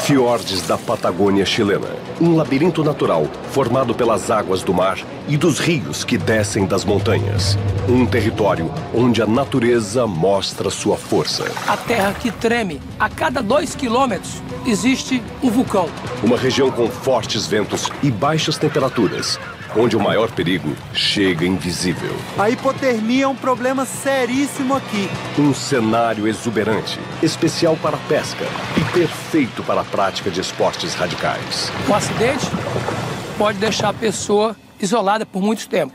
Fiordes da Patagônia chilena. Um labirinto natural formado pelas águas do mar e dos rios que descem das montanhas. Um território onde a natureza mostra sua força. A terra que treme. A cada 2 quilômetros existe um vulcão. Uma região com fortes ventos e baixas temperaturas, onde o maior perigo chega invisível. A hipotermia é um problema seríssimo aqui. Um cenário exuberante, especial para a pesca e perfeito para a prática de esportes radicais. Um acidente pode deixar a pessoa isolada por muito tempo.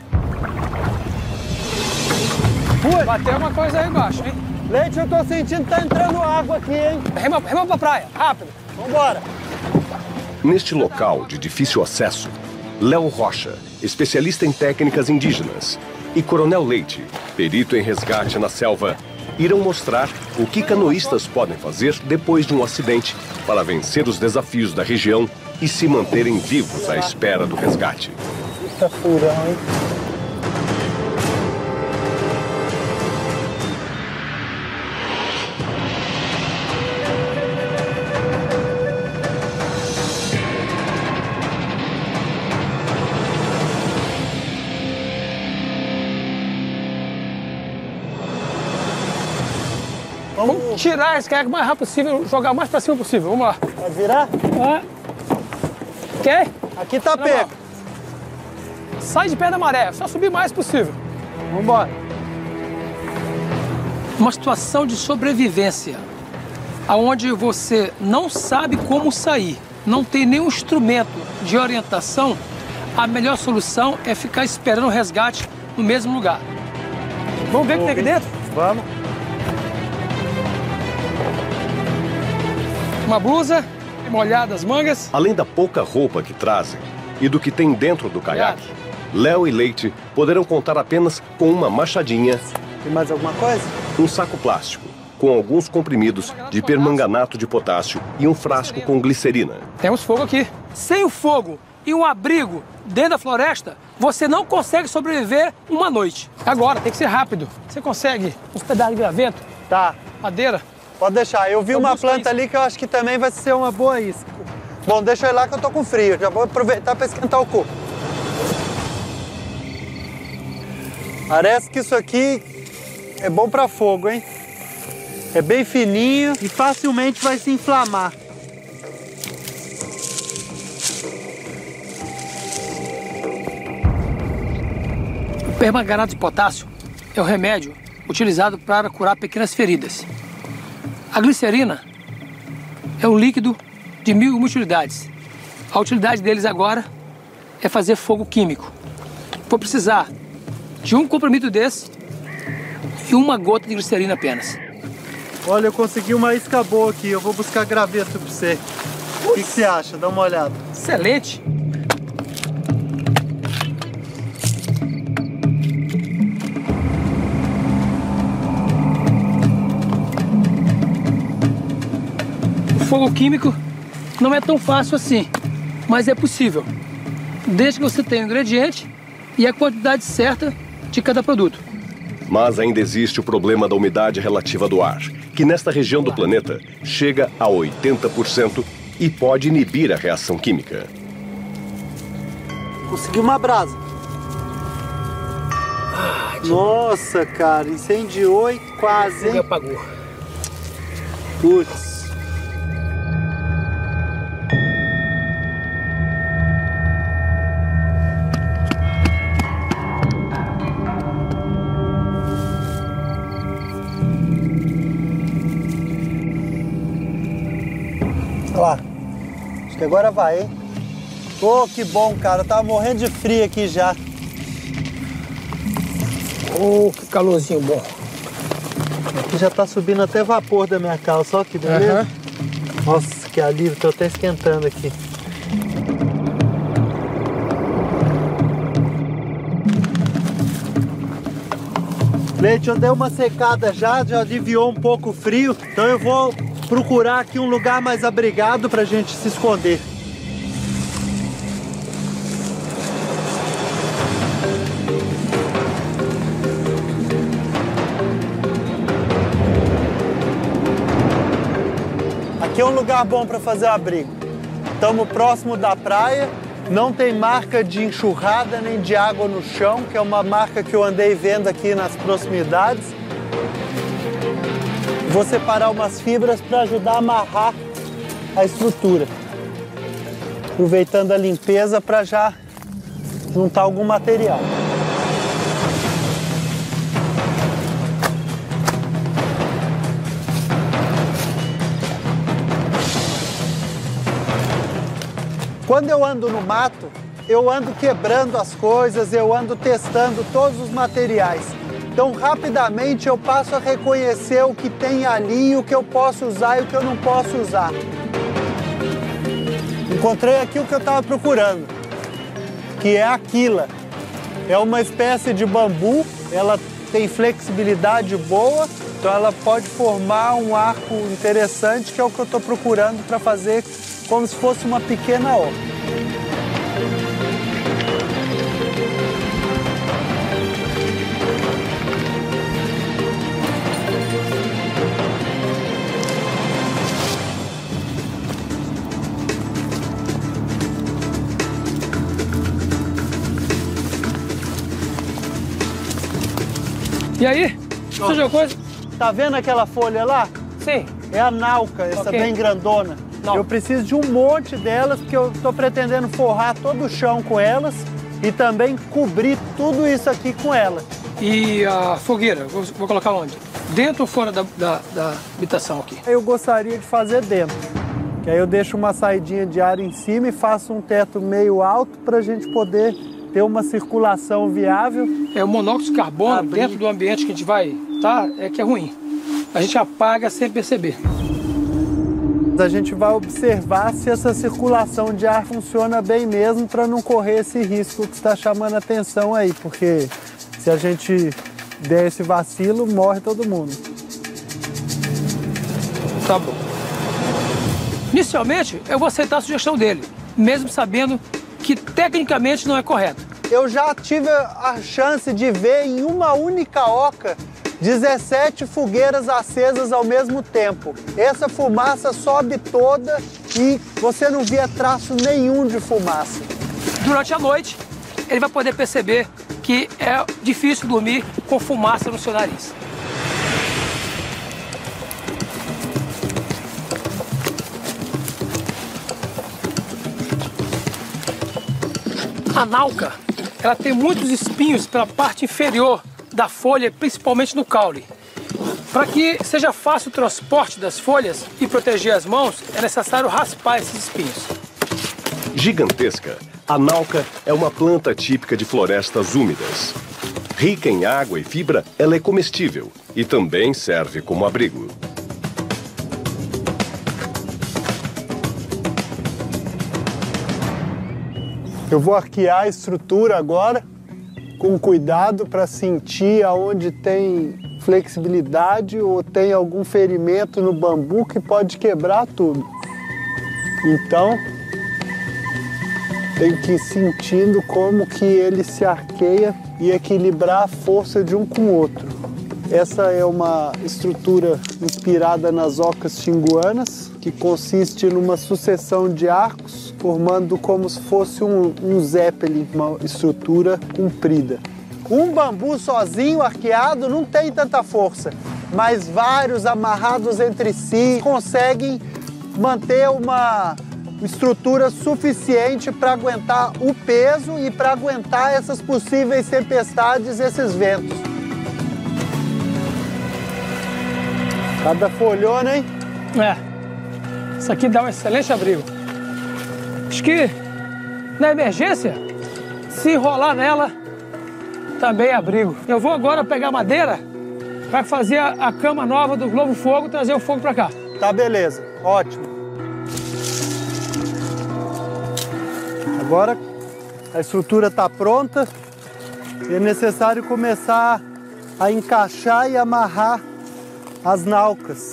Ui, Bateu uma coisa aí embaixo, hein? Leite, eu tô sentindo que tá entrando água aqui, hein? Rema pra praia, rápido. Vambora. Neste local de difícil acesso, Léo Rocha, especialista em técnicas indígenas, e Coronel Leite, perito em resgate na selva, irão mostrar o que canoístas podem fazer depois de um acidente para vencer os desafios da região e se manterem vivos à espera do resgate. Tá furão, hein? Vamos tirar esse caiaque o mais rápido possível, jogar o mais pra cima possível. Vamos lá. Pode virar? Quer? Aqui tá perto. Sai de pé da maré, só subir o mais possível. Vambora. Uma situação de sobrevivência, onde você não sabe como sair, não tem nenhum instrumento de orientação, a melhor solução é ficar esperando o resgate no mesmo lugar. Vamos ver o que tem aqui dentro? Vamos. Uma blusa, molhada as mangas. Além da pouca roupa que trazem e do que tem dentro do caiaque, Léo e Leite poderão contar apenas com uma machadinha, Tem mais alguma coisa? um saco plástico com alguns comprimidos de permanganato de potássio e um frasco com glicerina. Temos fogo aqui. Sem o fogo e um abrigo dentro da floresta, você não consegue sobreviver uma noite. Agora, tem que ser rápido. Você consegue uns pedaços de graveto, Tá. madeira? Pode deixar. Eu vi Eu uma busco planta isso. ali que eu acho que também vai ser uma boa isca. Bom, deixa eu ir lá que eu tô com frio. Já vou aproveitar para esquentar o corpo. Parece que isso aqui é bom para fogo, hein? É bem fininho e facilmente vai se inflamar. O permanganato de potássio é o remédio utilizado para curar pequenas feridas. A glicerina é um líquido de 1000 utilidades. A utilidade deles agora é fazer fogo químico. Vou precisar de um comprimido desse e uma gota de glicerina apenas. Olha, eu consegui uma isca boa aqui. Eu vou buscar graveto para você. O que você acha? Dá uma olhada. Excelente! O fogo químico não é tão fácil assim, mas é possível, desde que você tenha o ingrediente e a quantidade certa de cada produto. Mas ainda existe o problema da umidade relativa do ar, que nesta região do planeta chega a 80% e pode inibir a reação química. Consegui uma brasa. Nossa, cara, incendiou e quase, hein? Apagou. Putz. Olha lá. Acho que agora vai, hein? Oh, que bom, cara. Eu tava morrendo de frio aqui já. Oh, que calorzinho bom. Aqui já tá subindo até vapor da minha calça. Olha que beleza. Nossa, que alívio. Tô até esquentando aqui. Leite, eu dei uma secada já aliviou um pouco o frio. Então eu vou procurar aqui um lugar mais abrigado pra gente se esconder. Aqui é um lugar bom para fazer o abrigo. Estamos próximo da praia, não tem marca de enxurrada nem de água no chão, que é uma marca que eu andei vendo aqui nas proximidades. Vou separar umas fibras para ajudar a amarrar a estrutura. Aproveitando a limpeza para já juntar algum material. Quando eu ando no mato, eu ando quebrando as coisas, eu ando testando todos os materiais. Então, rapidamente, eu passo a reconhecer o que tem ali, o que eu posso usar e o que eu não posso usar. Encontrei aqui o que eu estava procurando, que é a aquila. É uma espécie de bambu, ela tem flexibilidade boa, então ela pode formar um arco interessante, que é o que eu estou procurando para fazer como se fosse uma pequena obra. E aí? Surgiu alguma coisa? Tá vendo aquela folha lá? Sim. É a nauca, essa bem grandona. Não. Eu preciso de um monte delas, porque eu estou pretendendo forrar todo o chão com elas e também cobrir tudo isso aqui com ela. E a fogueira, vou colocar onde? Dentro ou fora da habitação aqui? Eu gostaria de fazer dentro, que aí eu deixo uma saidinha de ar em cima e faço um teto meio alto para a gente poder ter uma circulação viável. O monóxido de carbono dentro do ambiente que a gente vai estar é que é ruim. A gente apaga sem perceber. A gente vai observar se essa circulação de ar funciona bem mesmo para não correr esse risco que está chamando a atenção aí, porque se a gente der esse vacilo, morre todo mundo. Tá bom. Inicialmente, eu vou aceitar a sugestão dele, mesmo sabendo que tecnicamente não é correto. Eu já tive a chance de ver em uma única oca 17 fogueiras acesas ao mesmo tempo. Essa fumaça sobe toda e você não via traço nenhum de fumaça. Durante a noite, ele vai poder perceber que é difícil dormir com fumaça no seu nariz. A nauca, ela tem muitos espinhos pela parte inferior da folha, principalmente no caule. Para que seja fácil o transporte das folhas e proteger as mãos, é necessário raspar esses espinhos. Gigantesca, a nauca é uma planta típica de florestas úmidas. Rica em água e fibra, ela é comestível e também serve como abrigo. Eu vou arquear a estrutura agora, com cuidado para sentir aonde tem flexibilidade ou tem algum ferimento no bambu que pode quebrar tudo. Então, tenho que ir sentindo como que ele se arqueia e equilibrar a força de um com o outro. Essa é uma estrutura inspirada nas ocas xinguanas, que consiste numa sucessão de arcos, formando como se fosse um zeppelin, uma estrutura comprida. Um bambu sozinho, arqueado, não tem tanta força, mas vários amarrados entre si conseguem manter uma estrutura suficiente para aguentar o peso e para aguentar essas possíveis tempestades, esses ventos. Cada folhona, hein? Isso aqui dá um excelente abrigo. Acho que, na emergência, se enrolar nela, também é abrigo. Eu vou agora pegar madeira para fazer a cama nova do Globo Fogo, trazer o fogo para cá. Tá, beleza. Ótimo. Agora a estrutura está pronta e é necessário começar a encaixar e amarrar as naucas.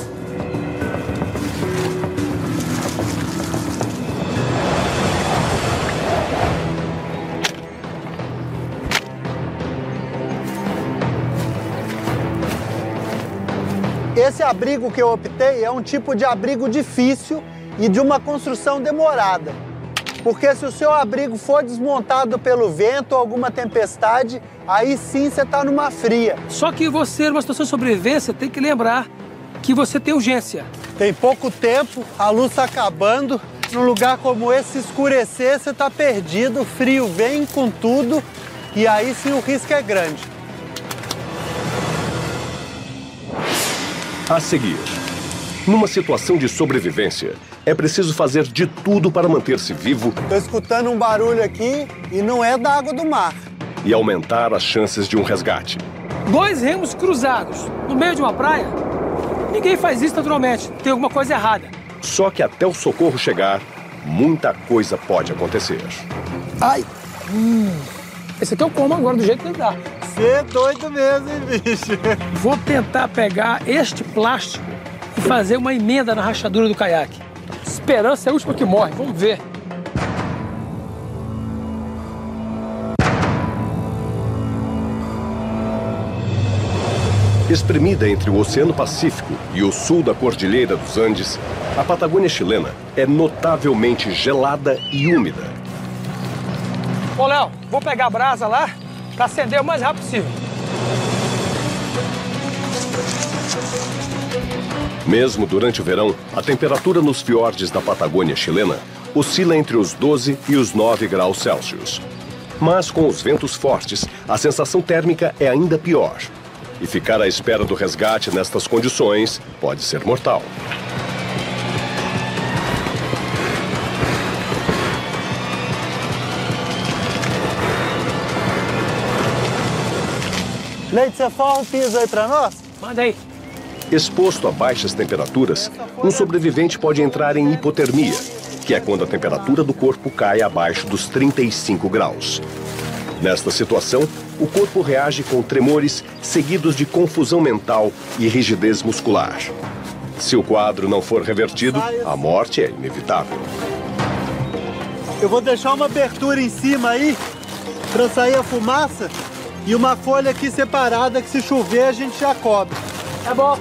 Esse abrigo que eu optei é um tipo de abrigo difícil e de uma construção demorada. Porque se o seu abrigo for desmontado pelo vento ou alguma tempestade, aí sim você está numa fria. Só que você, numa situação de sobrevivência, tem que lembrar que você tem urgência. Tem pouco tempo, a luz está acabando. Num lugar como esse, se escurecer, você está perdido, o frio vem com tudo e aí sim o risco é grande. A seguir, numa situação de sobrevivência, é preciso fazer de tudo para manter-se vivo. Estou escutando um barulho aqui e não é da água do mar. E aumentar as chances de um resgate. 2 remos cruzados no meio de uma praia? Ninguém faz isso naturalmente, tem alguma coisa errada. Só que até o socorro chegar, muita coisa pode acontecer. Ai! Esse aqui eu como agora do jeito que ele dá. Você é doido mesmo, hein, bicho? Vou tentar pegar este plástico e fazer uma emenda na rachadura do caiaque. Esperança é a última que morre, vamos ver. Espremida entre o Oceano Pacífico e o sul da Cordilheira dos Andes, a Patagônia chilena é notavelmente gelada e úmida. Ô, Léo, vou pegar a brasa lá para acender o mais rápido possível. Mesmo durante o verão, a temperatura nos fiordes da Patagônia chilena oscila entre os 12 e os 9 graus Celsius. Mas com os ventos fortes, a sensação térmica é ainda pior. E ficar à espera do resgate nestas condições pode ser mortal. Leite, você forra o piso aí pra nós? Manda aí. Exposto a baixas temperaturas, um sobrevivente pode entrar em hipotermia, que é quando a temperatura do corpo cai abaixo dos 35 graus. Nesta situação, o corpo reage com tremores seguidos de confusão mental e rigidez muscular. Se o quadro não for revertido, a morte é inevitável. Eu vou deixar uma abertura em cima aí para sair a fumaça e uma folha aqui separada que se chover a gente já cobre. Tá bom.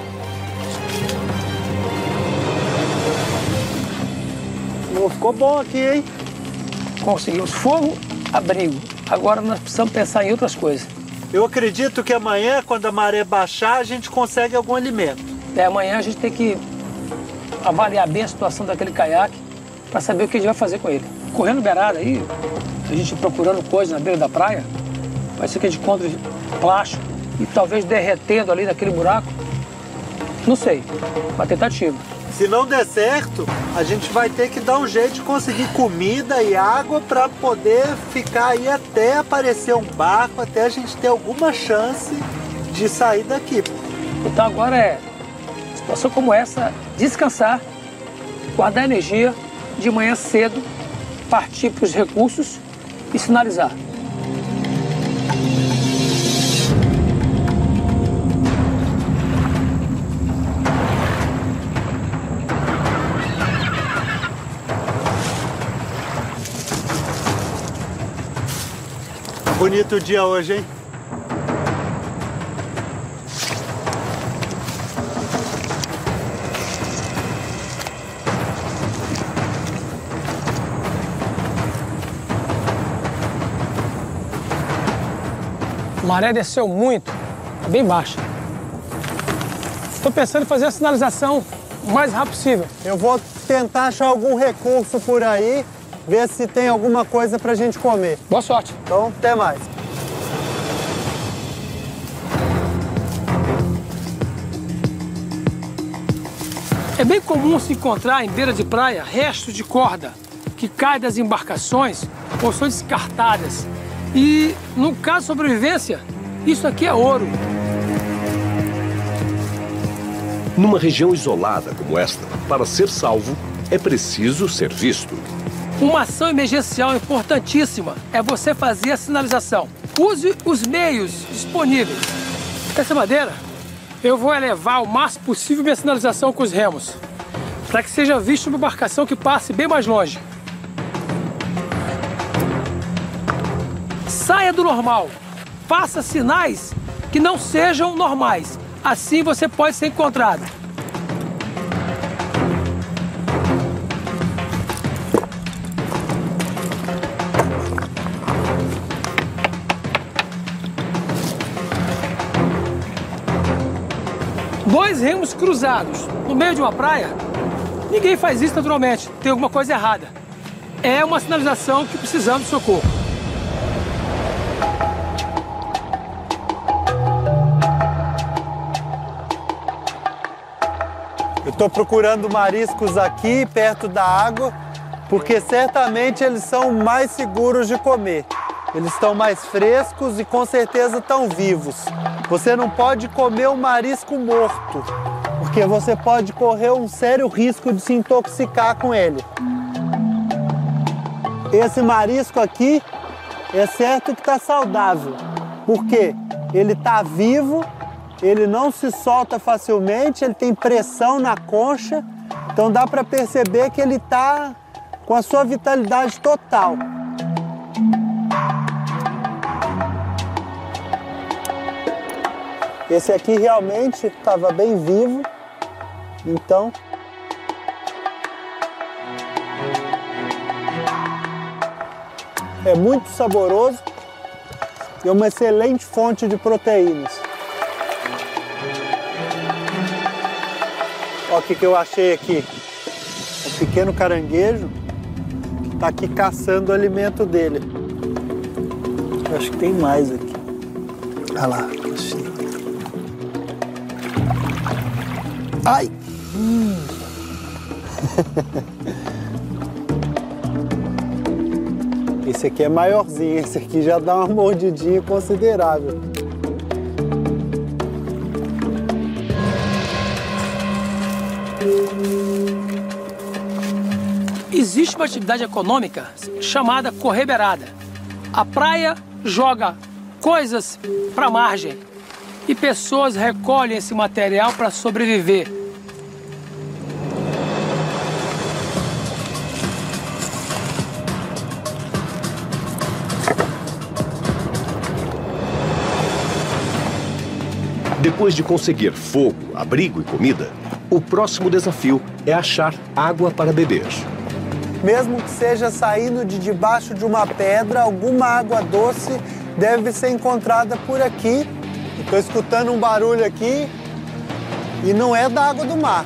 Ficou bom aqui, hein? Conseguimos fogo, abrigo. Agora nós precisamos pensar em outras coisas. Eu acredito que amanhã, quando a maré baixar, a gente consegue algum alimento. Amanhã a gente tem que avaliar bem a situação daquele caiaque para saber o que a gente vai fazer com ele. Correndo beirada aí, a gente procurando coisas na beira da praia, vai ser que a gente encontre plástico e talvez derretendo ali naquele buraco. Não sei, uma tentativa. Se não der certo, a gente vai ter que dar um jeito de conseguir comida e água para poder ficar aí até aparecer um barco, até a gente ter alguma chance de sair daqui. Então agora é, situação como essa, descansar, guardar energia, de manhã cedo, partir para os recursos e sinalizar. Bonito dia hoje, hein? A maré desceu muito, tá bem baixa. Estou pensando em fazer a sinalização o mais rápido possível. Eu vou tentar achar algum recurso por aí, ver se tem alguma coisa pra gente comer. Boa sorte. Então, até mais. É bem comum se encontrar em beira de praia restos de corda que caem das embarcações ou são descartadas. E, no caso de sobrevivência, isso aqui é ouro. Numa região isolada como esta, para ser salvo, é preciso ser visto. Uma ação emergencial importantíssima é você fazer a sinalização. Use os meios disponíveis. Essa madeira, eu vou elevar o máximo possível minha sinalização com os remos, para que seja visto uma embarcação que passe bem mais longe. Saia do normal. Faça sinais que não sejam normais. Assim você pode ser encontrado. Dois remos cruzados no meio de uma praia, ninguém faz isso naturalmente, tem alguma coisa errada. É uma sinalização que precisamos de socorro. Eu estou procurando mariscos aqui, perto da água, porque certamente eles são mais seguros de comer. Eles estão mais frescos e com certeza estão vivos. Você não pode comer um marisco morto, porque você pode correr um sério risco de se intoxicar com ele. Esse marisco aqui é certo que está saudável, porque ele está vivo, ele não se solta facilmente, ele tem pressão na concha, então dá para perceber que ele está com a sua vitalidade total. Esse aqui realmente estava bem vivo, então é muito saboroso e é uma excelente fonte de proteínas. Olha o que eu achei aqui, um pequeno caranguejo que está aqui caçando o alimento dele. Eu acho que tem mais aqui. Olha lá. Ai! Esse aqui é maiorzinho, esse aqui já dá uma mordidinha considerável. Existe uma atividade econômica chamada correr beirada. A praia joga coisas para a margem e pessoas recolhem esse material para sobreviver. Depois de conseguir fogo, abrigo e comida, o próximo desafio é achar água para beber. Mesmo que seja saindo de debaixo de uma pedra, alguma água doce deve ser encontrada por aqui. Estou escutando um barulho aqui e não é da água do mar.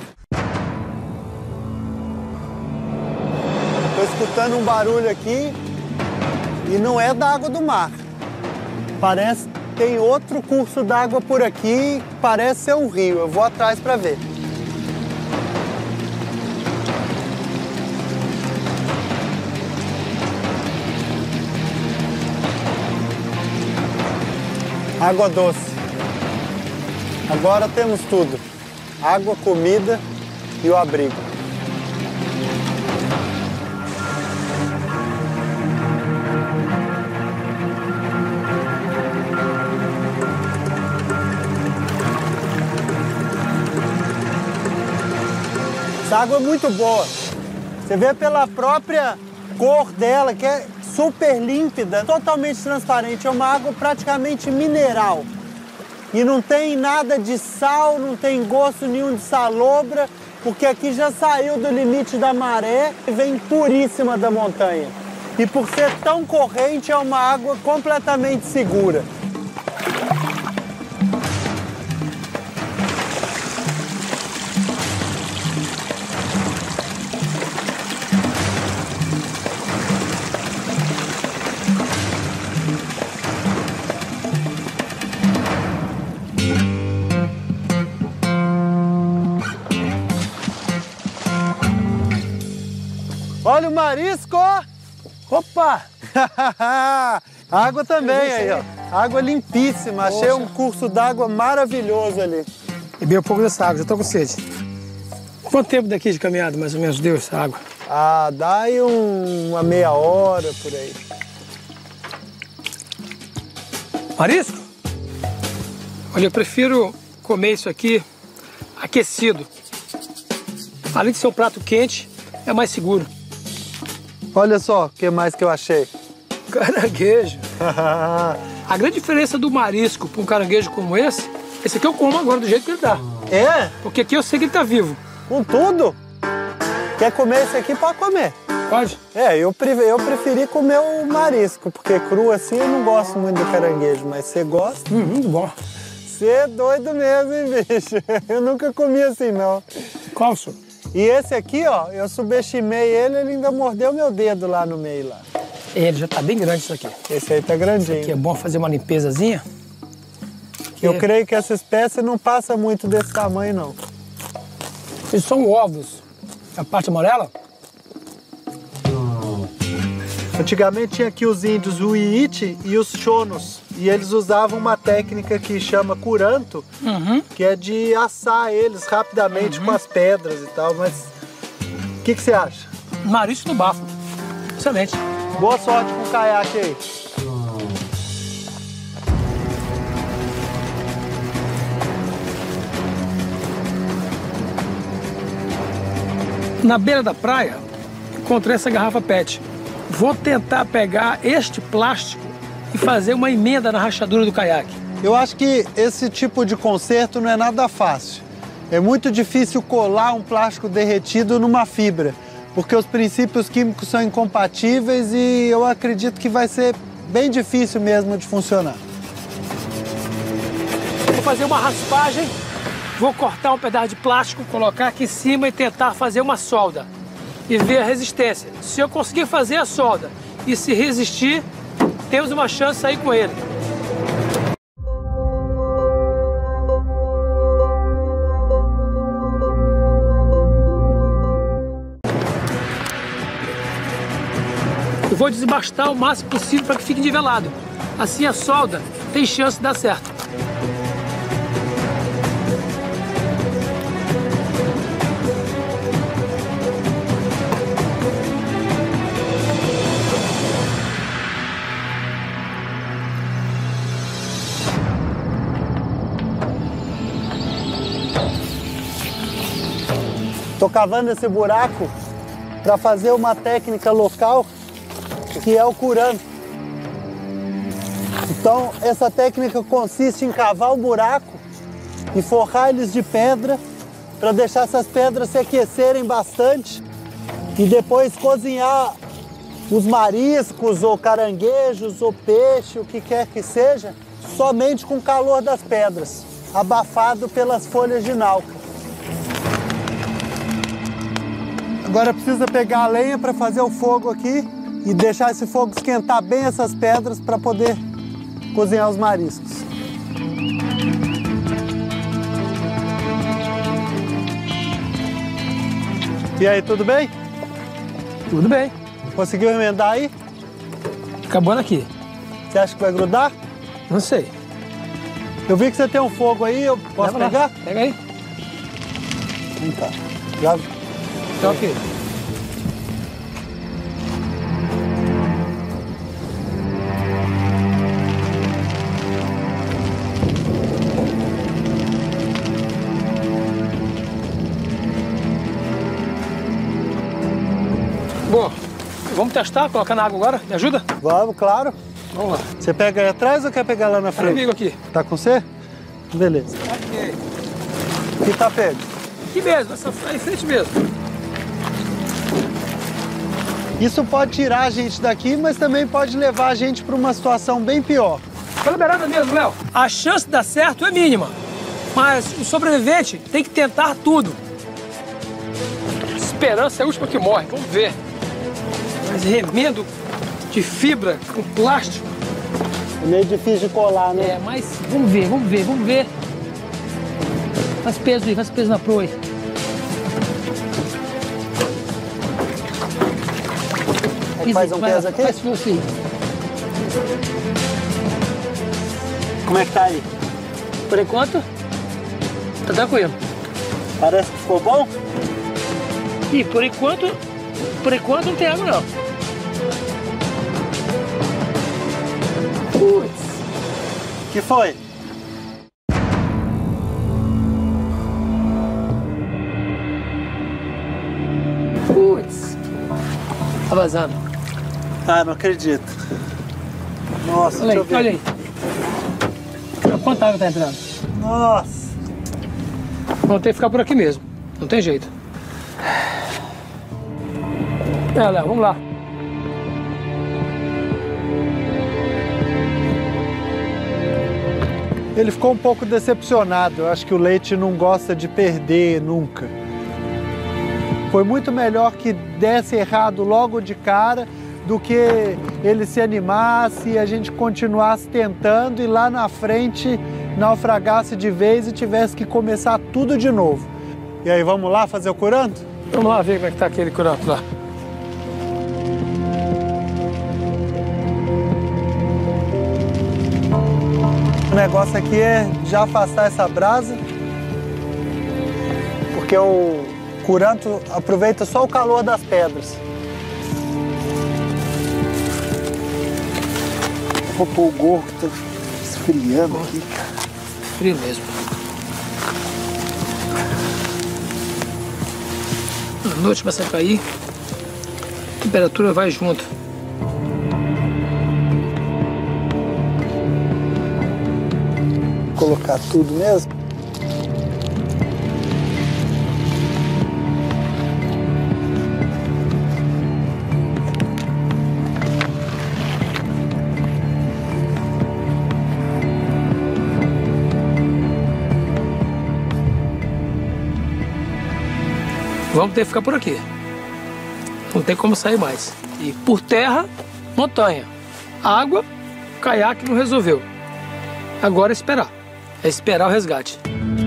Estou escutando um barulho aqui e não é da água do mar. Parece que tem outro curso d'água por aqui, parece ser um rio. Eu vou atrás para ver. Água doce. Agora temos tudo. Água, comida e o abrigo. Essa água é muito boa. Você vê pela própria cor dela, que é super límpida, totalmente transparente. É uma água praticamente mineral. E não tem nada de sal, não tem gosto nenhum de salobra, porque aqui já saiu do limite da maré e vem puríssima da montanha. E por ser tão corrente, é uma água completamente segura. Olha o marisco! Opa! Água também aí, ó. Água limpíssima. Poxa. Achei um curso d'água maravilhoso ali. Bebi um pouco dessa água, já tô com sede. Quanto tempo daqui de caminhada, mais ou menos, deu essa água? Ah, dá aí uma meia hora por aí. Marisco? Olha, eu prefiro comer isso aqui aquecido. Além de ser um prato quente, é mais seguro. Olha só o que mais que eu achei. Caranguejo. A grande diferença do marisco para um caranguejo como esse Esse aqui eu como agora do jeito que ele tá. É? Porque aqui eu sei que ele tá vivo. Com tudo? Quer comer esse aqui, pode comer. Pode? É, eu preferi comer o marisco, porque cru assim eu não gosto muito do caranguejo, mas você gosta? Muito bom. Você é doido mesmo, hein, bicho? Eu nunca comi assim, não. Qual, senhor? E esse aqui, ó, eu subestimei ele ainda mordeu meu dedo lá no meio lá. Ele já tá bem grande isso aqui. Esse aí tá grandinho. Aqui é bom fazer uma limpezazinha. Eu creio que essa espécie não passa muito desse tamanho, não. Eles são ovos. A parte amarela? Antigamente tinha aqui os índios Uiite e os Chonos. E eles usavam uma técnica que chama curanto, que é de assar eles rapidamente com as pedras e tal. Mas o que você acha? Marisco no bafo. Excelente. Boa sorte com o caiaque aí. Na beira da praia, encontrei essa garrafa PET. Vou tentar pegar este plástico e fazer uma emenda na rachadura do caiaque. Eu acho que esse tipo de conserto não é nada fácil. É muito difícil colar um plástico derretido numa fibra, porque os princípios químicos são incompatíveis e eu acredito que vai ser bem difícil mesmo de funcionar. Vou fazer uma raspagem, vou cortar um pedaço de plástico, colocar aqui em cima e tentar fazer uma solda e ver a resistência. Se eu conseguir fazer a solda e se resistir, temos uma chance de sair com ele. Eu vou desbastar o máximo possível para que fique nivelado. Assim a solda tem chance de dar certo. Estou cavando esse buraco para fazer uma técnica local que é o curanto. Então, essa técnica consiste em cavar o buraco e forrar eles de pedra para deixar essas pedras se aquecerem bastante e depois cozinhar os mariscos ou caranguejos ou peixe, o que quer que seja, somente com o calor das pedras, abafado pelas folhas de nauca. Agora precisa pegar a lenha para fazer o fogo aqui e deixar esse fogo esquentar bem essas pedras para poder cozinhar os mariscos. E aí, tudo bem? Tudo bem. Conseguiu emendar aí? Acabando aqui. Você acha que vai grudar? Não sei. Eu vi que você tem um fogo aí, eu posso Leva pegar? lá. Pega aí. Então, já... Tá ok. Bom, vamos testar, colocar na água agora? Me ajuda? Vamos, claro. Vamos lá. Você pega aí atrás ou quer pegar lá na Tá frente? comigo aqui. Tá com você? Beleza. Ok. Aqui tá pego. Aqui mesmo, em frente mesmo. Isso pode tirar a gente daqui, mas também pode levar a gente para uma situação bem pior. Pela beirada mesmo, Léo. A chance de dar certo é mínima, mas o sobrevivente tem que tentar tudo. Esperança é a última que morre, vamos ver. Mas remendo de fibra com plástico. É meio difícil de colar, né? É, mas vamos ver. Faz peso aí, faz peso na proa aí. Faz um peso aqui? Faz você aí. Como é que tá aí? Por enquanto, tá tranquilo. Parece que ficou bom? E por enquanto não tem água não. Putz. Que foi? Putz. Tá vazando. Ah, não acredito. Nossa, Olha deixa aí, eu ver. olha aí. Quanta água tá entrando? Nossa! Vamos ter que ficar por aqui mesmo. Não tem jeito. Léo, vamos lá. Ele ficou um pouco decepcionado. Eu acho que o Leite não gosta de perder nunca. Foi muito melhor que desse errado logo de cara do que ele se animasse e a gente continuasse tentando e lá na frente naufragasse de vez e tivesse que começar tudo de novo. E aí, vamos lá fazer o curanto? Vamos lá ver como é que tá aquele curanto lá. O negócio aqui é já afastar essa brasa, porque o curanto aproveita só o calor das pedras. Vou pôr o gorro que tá esfriando aqui. Frio mesmo. A noite começa a cair, a temperatura vai junto. Vou colocar tudo mesmo. Vamos ter que ficar por aqui. Não tem como sair mais. E por terra, montanha. Água, caiaque não resolveu. Agora é esperar. É esperar o resgate.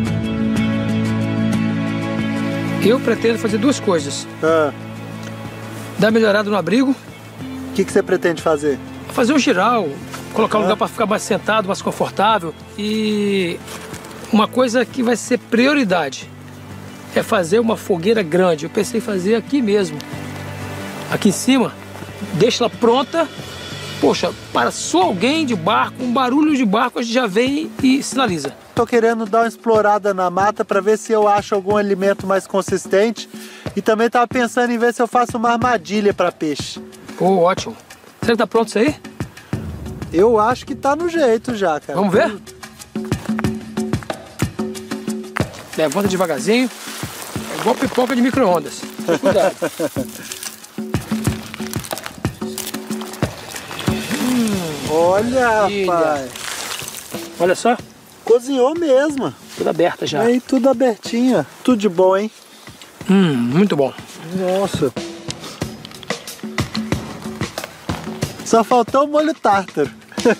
Eu pretendo fazer duas coisas. Dar uma melhorada no abrigo. O que você pretende fazer? Fazer um giral, colocar um lugar para ficar mais sentado, mais confortável. E uma coisa que vai ser prioridade é fazer uma fogueira grande. Eu pensei em fazer aqui mesmo. Aqui em cima, deixa ela pronta. Poxa, para só alguém de barco, um barulho de barco, a gente já vem e sinaliza. Tô querendo dar uma explorada na mata para ver se eu acho algum alimento mais consistente. E também tava pensando em ver se eu faço uma armadilha para peixe. Pô, ótimo. Será que tá pronto isso aí? Eu acho que tá no jeito já, cara. Vamos ver? Levanta devagarzinho. É igual pipoca de micro-ondas. Cuidado. Olha, rapaz. Olha só. Cozinhou mesmo. Tudo aberta já. Aí, tudo abertinho. Tudo de bom, hein? Muito bom. Nossa. Só faltou o molho tártaro.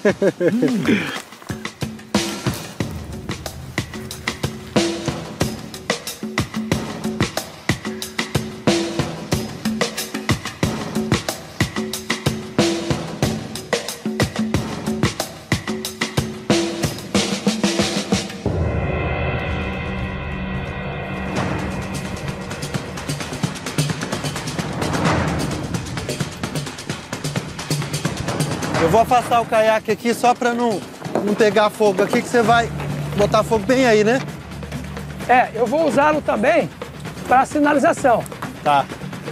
Eu vou afastar o caiaque aqui só para não pegar fogo. Aqui que você vai botar fogo bem aí, né? É, eu vou usá-lo também para sinalização. Tá.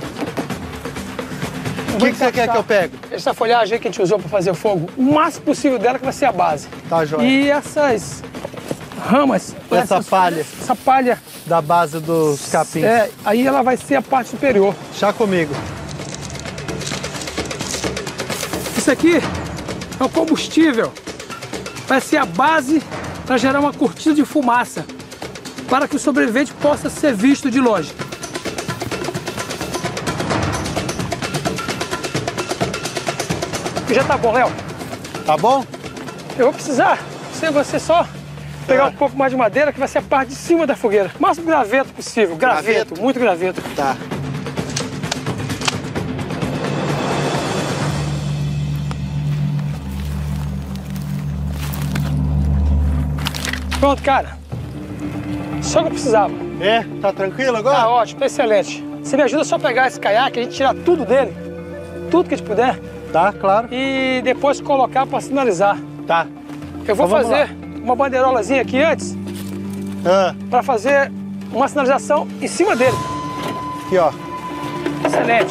O que você quer que eu pegue? Essa folhagem aí que a gente usou para fazer o fogo, o máximo possível dela que vai ser a base. Tá, joia. E essas ramas... Essa palha. Essa palha. Da base dos capins. É, aí ela vai ser a parte superior. Chá comigo. Isso aqui é o combustível. Vai ser a base para gerar uma cortina de fumaça, para que o sobrevivente possa ser visto de longe. Já tá bom, Léo? Tá bom? Eu vou precisar, se você só pegar um pouco mais de madeira, que vai ser a parte de cima da fogueira. O máximo graveto possível. Graveto, muito graveto. Tá. Pronto, cara. Só que eu precisava. É? Tá tranquilo agora? Tá ótimo, tá excelente. Você me ajuda só a pegar esse caiaque, a gente tirar tudo dele, tudo que a gente puder. Tá, claro. E depois colocar para sinalizar. Tá. Eu vou Então vamos fazer uma bandeirolazinha aqui antes, para fazer uma sinalização em cima dele. Aqui, ó. Excelente.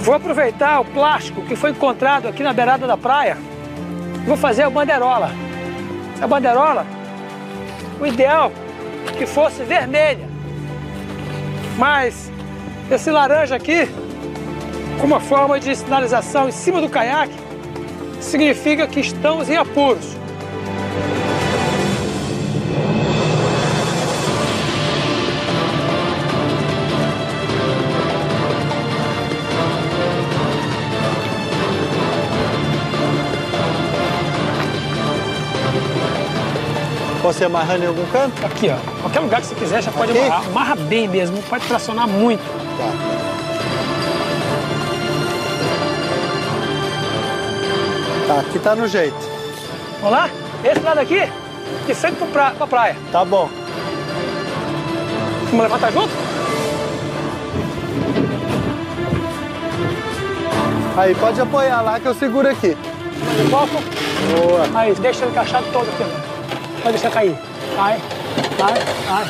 Vou aproveitar o plástico que foi encontrado aqui na beirada da praia. Vou fazer a banderola. A banderola, o ideal é que fosse vermelha. Mas esse laranja aqui, com uma forma de sinalização em cima do caiaque, significa que estamos em apuros. Você amarrando em algum canto? Aqui, ó. Qualquer lugar que você quiser, já pode amarrar. Amarra bem mesmo, não pode tracionar muito. Tá, aqui tá no jeito. Vamos lá? Esse lado aqui, de frente pra praia. Tá bom. Vamos levantar junto? Aí, pode apoiar lá que eu seguro aqui. De foco. Boa. Aí, deixa ele encaixado todo aqui, ó. Pode deixar cair. Vai, vai, vai.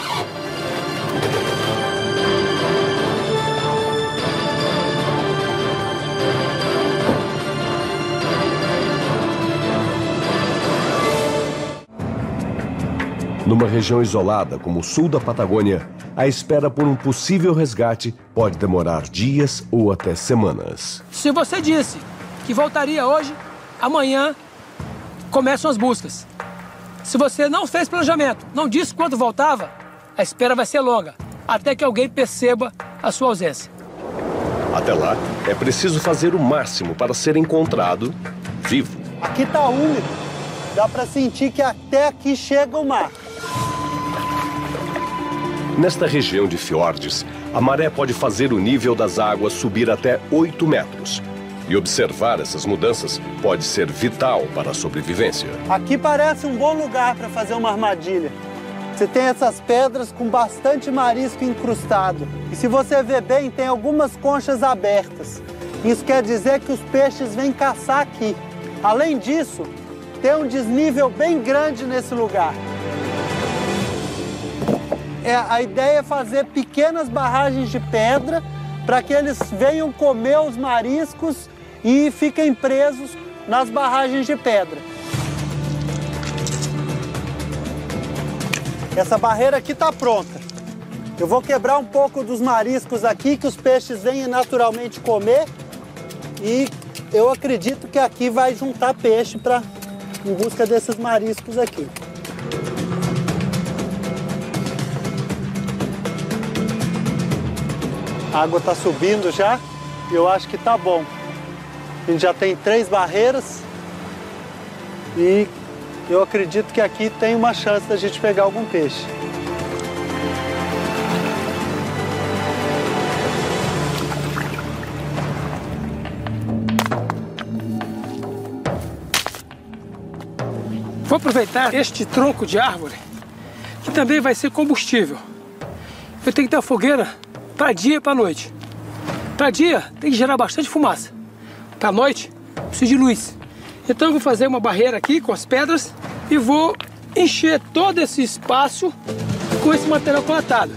Numa região isolada como o sul da Patagônia, a espera por um possível resgate pode demorar dias ou até semanas. Se você disse que voltaria hoje, amanhã começam as buscas. Se você não fez planejamento, não disse quando voltava, a espera vai ser longa, até que alguém perceba a sua ausência. Até lá, é preciso fazer o máximo para ser encontrado vivo. Aqui tá úmido. Dá pra sentir que até aqui chega o mar. Nesta região de fiordes, a maré pode fazer o nível das águas subir até 8 metros. E observar essas mudanças pode ser vital para a sobrevivência. Aqui parece um bom lugar para fazer uma armadilha. Você tem essas pedras com bastante marisco incrustado. E se você ver bem, tem algumas conchas abertas. Isso quer dizer que os peixes vêm caçar aqui. Além disso, tem um desnível bem grande nesse lugar. A ideia é fazer pequenas barragens de pedra para que eles venham comer os mariscos e fiquem presos nas barragens de pedra. Essa barreira aqui está pronta. Eu vou quebrar um pouco dos mariscos aqui, que os peixes vêm naturalmente comer. E eu acredito que aqui vai juntar peixe em busca desses mariscos aqui. A água está subindo já e eu acho que tá bom. A gente já tem 3 barreiras e eu acredito que aqui tem uma chance da gente pegar algum peixe. Vou aproveitar este tronco de árvore, que também vai ser combustível. Eu tenho que ter a fogueira para dia e para noite. Para dia tem que gerar bastante fumaça. Para noite preciso de luz. Então eu vou fazer uma barreira aqui com as pedras e vou encher todo esse espaço com esse material coletado.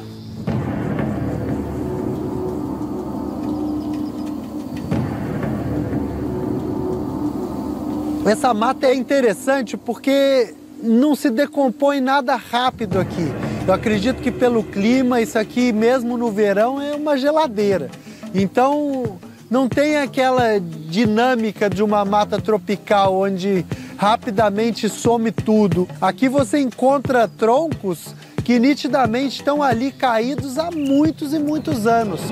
Essa mata é interessante porque não se decompõe nada rápido aqui. Eu acredito que pelo clima, isso aqui mesmo no verão é uma geladeira. Então não tem aquela dinâmica de uma mata tropical onde rapidamente some tudo. Aqui você encontra troncos que nitidamente estão ali caídos há muitos e muitos anos.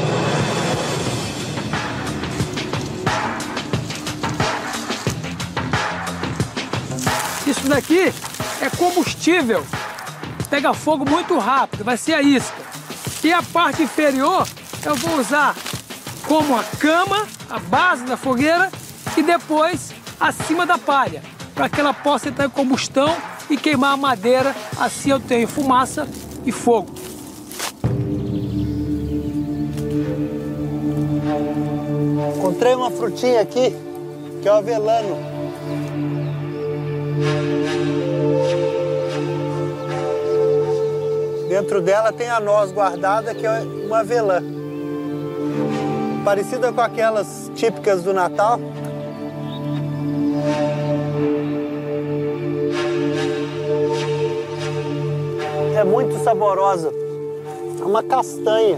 Isso daqui é combustível. Pega fogo muito rápido, vai ser a isca. E a parte inferior eu vou usar como a cama, a base da fogueira e depois acima da palha, para que ela possa entrar em combustão e queimar a madeira. Assim eu tenho fumaça e fogo. Encontrei uma frutinha aqui, que é o avelano. Dentro dela tem a noz guardada, que é uma avelã. parecida com aquelas típicas do Natal. É muito saborosa. É uma castanha.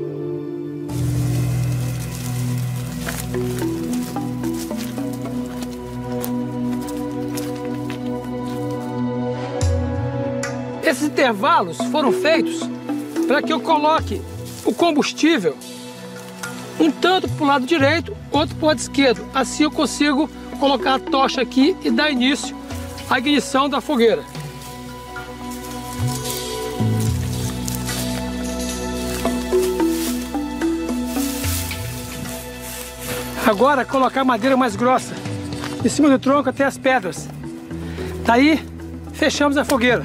Esses intervalos foram feitos para que eu coloque o combustível um tanto para o lado direito, outro para o lado esquerdo. Assim eu consigo colocar a tocha aqui e dar início à ignição da fogueira. Agora colocar madeira mais grossa em cima do tronco até as pedras. Daí fechamos a fogueira.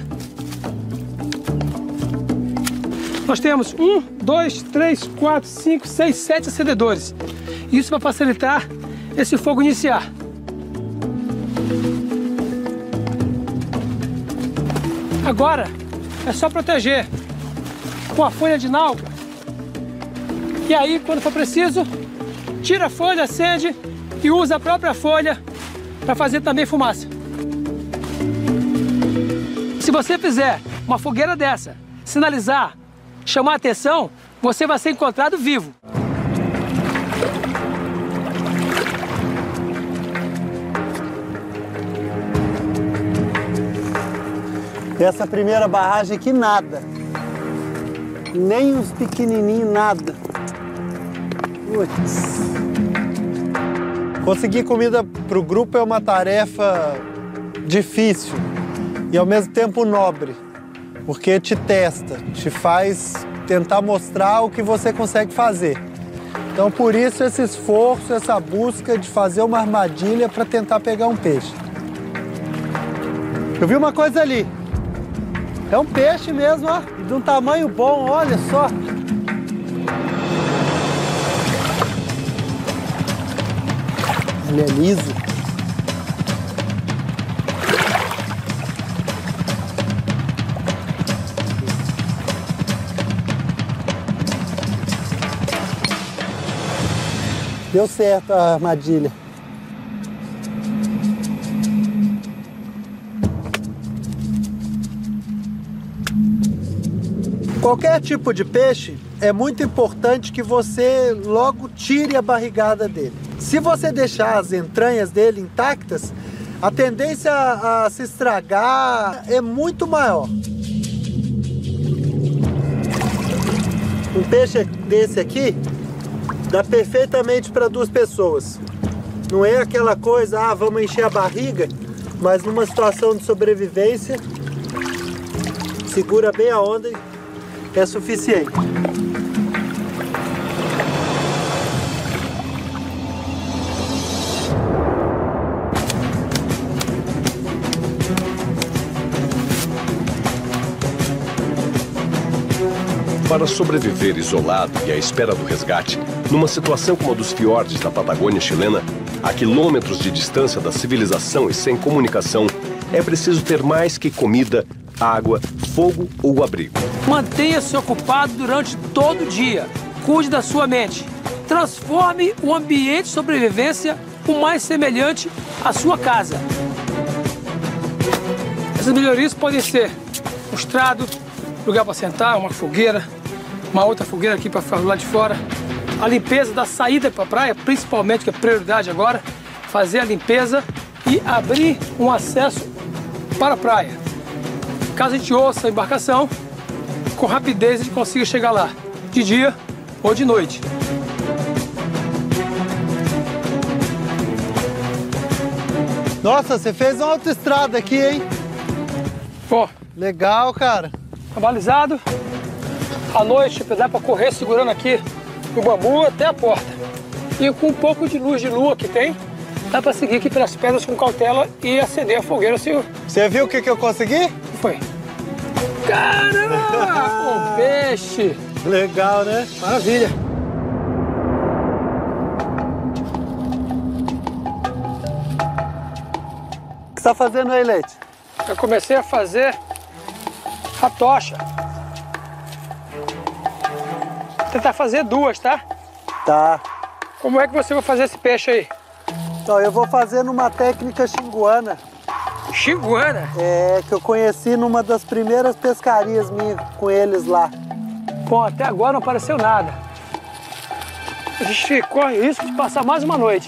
Nós temos 1, 2, 3, 4, 5, 6, 7 acendedores. Isso vai facilitar esse fogo iniciar. Agora é só proteger com a folha de nalga. E aí, quando for preciso, tira a folha, acende e usa a própria folha para fazer também fumaça. Se você fizer uma fogueira dessa, sinalizar, chamar a atenção, você vai ser encontrado vivo. Essa primeira barragem aqui, nada. Nem os pequenininhos, nada. Putz. Conseguir comida para o grupo é uma tarefa difícil e ao mesmo tempo nobre, porque te testa, te faz tentar mostrar o que você consegue fazer. Então, por isso, esse esforço, essa busca de fazer uma armadilha para tentar pegar um peixe. Eu vi uma coisa ali. É um peixe mesmo, ó, de um tamanho bom, olha só. Ele é liso. Deu certo a armadilha. Qualquer tipo de peixe, é muito importante que você logo tire a barrigada dele. Se você deixar as entranhas dele intactas, a tendência a se estragar é muito maior. Um peixe desse aqui dá perfeitamente para 2 pessoas. Não é aquela coisa, vamos encher a barriga, mas numa situação de sobrevivência, segura bem a onda e é suficiente. Para sobreviver isolado e à espera do resgate, numa situação como a dos fiordes da Patagônia chilena, a quilômetros de distância da civilização e sem comunicação, é preciso ter mais que comida, água, fogo ou abrigo. Mantenha-se ocupado durante todo o dia. Cuide da sua mente. Transforme o ambiente de sobrevivência o mais semelhante à sua casa. Essas melhorias podem ser um estrado, lugar para sentar, uma fogueira, uma outra fogueira aqui para ficar do lado de fora. A limpeza da saída para a praia, principalmente, que é prioridade agora, fazer a limpeza e abrir um acesso para a praia. Caso a gente ouça a embarcação, com rapidez a gente consiga chegar lá, de dia ou de noite. Nossa, você fez uma autoestrada aqui, hein? Ó, legal, cara. Balizado. À noite dá para correr segurando aqui o bambu até a porta. E com um pouco de luz de lua que tem, dá para seguir aqui pelas pedras com cautela e acender a fogueira. Você viu o que eu consegui? O que foi? Caramba! Um peixe! Legal, né? Maravilha! O que você está fazendo aí, Leite? Eu comecei a fazer a tocha. Vou tentar fazer 2, tá? Tá. Como é que você vai fazer esse peixe aí? Então, eu vou fazer numa técnica xinguana. Xinguana? É, que eu conheci numa das primeiras pescarias minhas com eles lá. Bom, até agora não apareceu nada. A gente corre o risco de passar mais uma noite.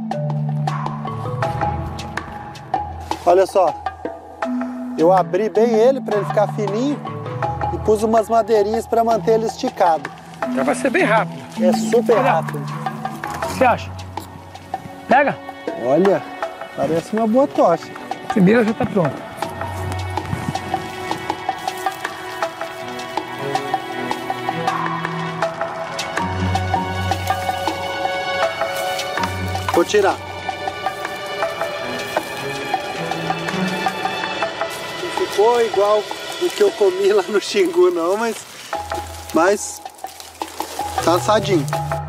Olha só, eu abri bem ele para ele ficar fininho e pus umas madeirinhas para manter ele esticado. Já vai ser bem rápido. É super rápido. O que você acha? Pega? Olha, parece uma boa tocha. A primeira já está pronta. Vou tirar. Não ficou igual o que eu comi lá no Xingu não, mas tá assadinho.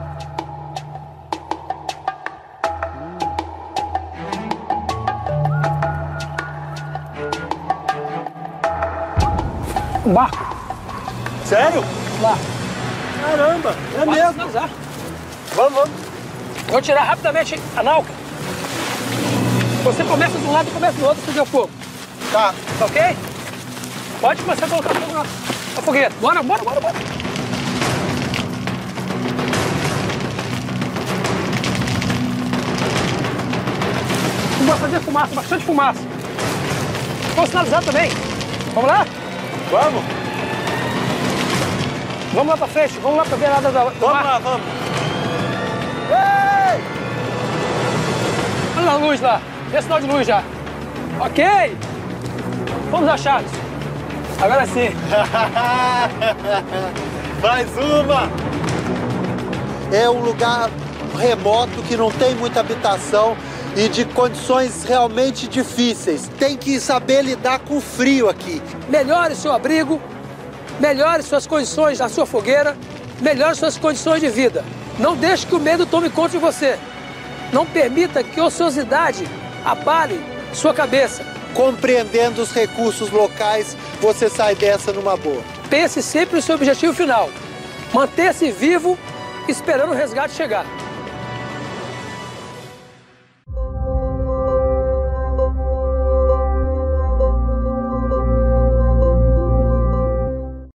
Um barco. Sério? Lá. Caramba, é mesmo. Finalizar. Vamos. Vou tirar rapidamente a nauca. Você começa de um lado e começa do outro, acender o fogo. Tá. Tá ok? Pode começar a colocar fogo na fogueira. Bora. Vamos fazer fumaça, bastante fumaça. Vou sinalizar também. Vamos lá? Vamos. Vamos lá pra frente, vamos lá pra beirada da Vamos lá, vamos. Ei! Olha a luz lá, vê sinal de luz já. Ok? Vamos as chaves. Agora sim. Mais uma. É um lugar remoto que não tem muita habitação e de condições realmente difíceis. Tem que saber lidar com o frio aqui. Melhore seu abrigo, melhore suas condições na sua fogueira, melhore suas condições de vida. Não deixe que o medo tome conta de você. Não permita que a ociosidade abale sua cabeça. Compreendendo os recursos locais, você sai dessa numa boa. Pense sempre no seu objetivo final. Manter-se vivo, esperando o resgate chegar.